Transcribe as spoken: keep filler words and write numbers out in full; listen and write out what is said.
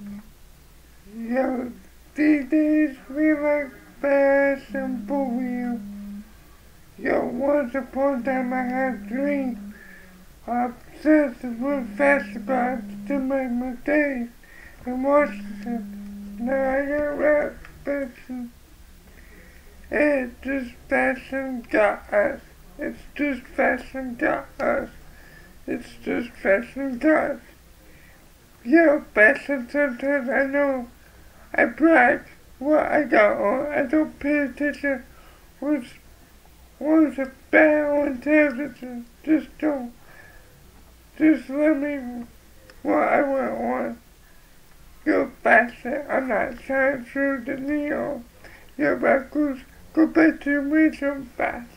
Yo, these days we like fashion for real. Yo, once upon a time I had a dream. Obsessed with fashion brands to make mistakes in Washington. Now I got rap fashion. It's just fashion got us. It's just fashion got us. It's just fashion got us. Yo, fashion sometimes I know I brag what I got on. I don't pay attention what's what's bad on television. Just don't. Just let me what I want on. Yo, fashion. I'm not trying through the neon. Yo, backwards. Go back to your original fashion.